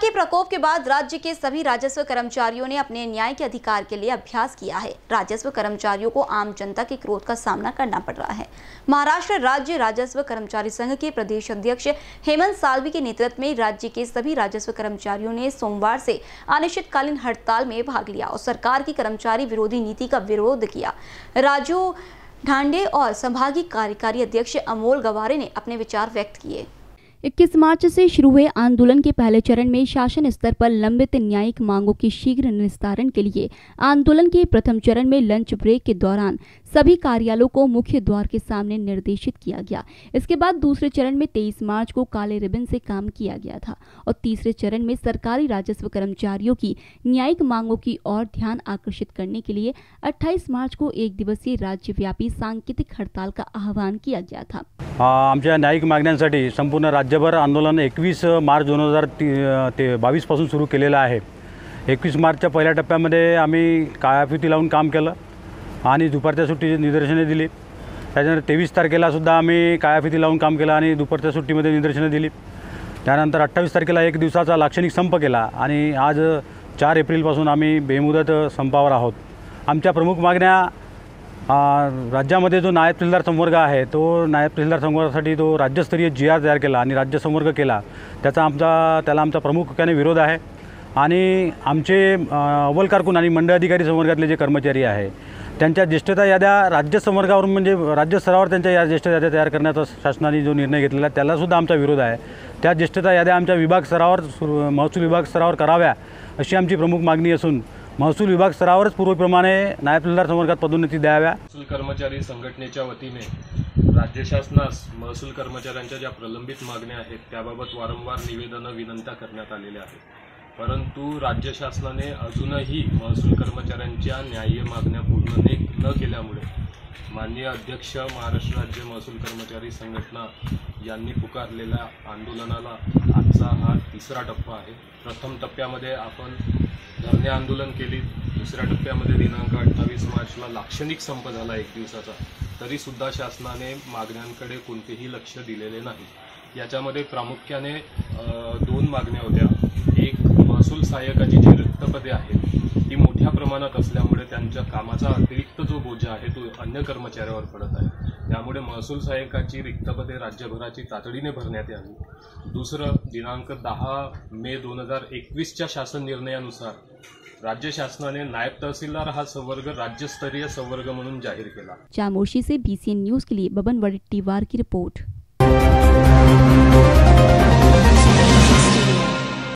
के प्रकोप के बाद राज्य के सभी राजस्व कर्मचारियों ने अपने न्याय के अधिकार के लिए अभ्यास किया है। राजस्व कर्मचारियों को आम जनता के क्रोध का सामना करना पड़ रहा है। महाराष्ट्र राज्य राजस्व कर्मचारी संघ के प्रदेश अध्यक्ष हेमंत साल्वी के नेतृत्व में राज्य के सभी राजस्व कर्मचारियों ने सोमवार से अनिश्चितकालीन हड़ताल में भाग लिया और सरकार की कर्मचारी विरोधी नीति का विरोध किया। राजू ढांडे और संभागीय कार्यकारी अध्यक्ष अमोल गवारे ने अपने विचार व्यक्त किए। 21 मार्च से शुरू हुए आंदोलन के पहले चरण में शासन स्तर पर लंबित न्यायिक मांगों के शीघ्र निस्तारण के लिए आंदोलन के प्रथम चरण में लंच ब्रेक के दौरान सभी कार्यालयों को मुख्य द्वार के सामने निर्देशित किया गया। इसके बाद दूसरे चरण में 23 मार्च को काले रिबन से काम किया गया था और तीसरे चरण में सरकारी राजस्व कर्मचारियों की न्यायिक मांगों की ओर ध्यान आकर्षित करने के लिए 28 मार्च को एक दिवसीय राज्यव्यापी सांकेतिक हड़ताल का आह्वान किया गया था। आमच्या न्यायिक मागण्यांसाठी संपूर्ण राज्यभर आंदोलन 21 मार्च 2022 पासून सुरू केलेलं आहे। 21 मार्चच्या पहिल्या टप्प्यामध्ये आम्ही काळ्याफिती लावून काम केलं आणि दुपारच्या सुट्टीची निदर्शने दिली। त्यानंतर 23 तारखेला सुद्धा आम्ही काळ्याफिती लावून काम केलं आणि दुपारच्या सुट्टीमध्ये निदर्शने दिली। त्यानंतर 28 तारखेला एक दिवसाचा लाक्षणिक संप केला आणि आज 4 एप्रिलपासून आम्ही बेमुदत संपावर आहोत। आमच्या प्रमुख मागण्या राज्यामध्ये जो नायब तहसीलदार संवर्ग आहे तो नायब तहसीलदार संवर्गासाठी तो राज्यस्तरीय GR तयार केला आणि राज्य संवर्ग केला, त्याला आमचा प्रामुख्याने विरोध आहे। आणि आमचे अव्वल कारकून आणि मंडळ अधिकारी संवर्गातले जे कर्मचारी आहे त्यांच्या ज्येष्ठता याद्या राज्य संवर्गावरून म्हणजे राज्य स्तरावर त्यांच्या या ज्येष्ठ याद्या तयार करण्याचा शासनाने जो निर्णय घेतलेला आहे त्याला सुद्धा आमचा विरोध आहे। त्या ज्येष्ठता याद्या आमच्या विभाग स्तरावर महसूल विभाग स्तरावर कराव्या अशी आमची प्रमुख मागणी असून महसूल विभाग स्तरावरच पूर्वप्रमाणे नायब तहसीलदार संवर्गात पदोन्नती द्याव्या। महसूल कर्मचारी संघटनेच्या वतीने राज्य शासनास महसूल कर्मचाऱ्यांच्या ज्या प्रलंबित मागण्या आहेत त्याबाबत वारंवार निवेदनं विनंत्या करण्यात आलेल्या आहेत, परंतु राज्य शासनाने अजूनही महसूल कर्मचाऱ्यांच्या न्याय्य मागण्या पूर्ण न केल्यामुळे माननीय अध्यक्ष महाराष्ट्र राज्य महसूल कर्मचारी संघटना यांनी पुकारलेल्या आंदोलनाला आजचा हा तिसरा टप्पा आहे। प्रथम टप्प्यामध्ये आपण धरणे आंदोलन केली, दुसऱ्या टप्प्यामध्ये दिनांक 28 मार्चला लाक्षणिक संप झाला 1 दिवसाचा, तरी सुद्धा शासनाने मागण्यांकडे कोणतेही लक्ष दिलेले नाही। याच्यामध्ये प्रामुख्याने 2 मागण्या होत्या। एक, महसूल सहाय्यकाची जी रिक्त पदे आहेत ती मोठ्या प्रमाणात असल्यामुळे त्यांच्या कामाचा अतिरिक्त जो बोजा आहे तो अन्य कर्मचाऱ्यावर पडत आहे, त्यामुळे महसूल सहाय्यकाची रिक्त पदे राज्यभराची तातडीने भरण्यात यावी। दुसरं, दिनांक 10 मे 2021च्या शासन निर्णयानुसार राज्य शासनाने नायब तहसीलदार हा संवर्ग राज्यस्तरीय संवर्ग म्हणून जाहीर केला। चामोशी से BCN न्यूज के लिए बबन वडेट्टीवार की रिपोर्ट।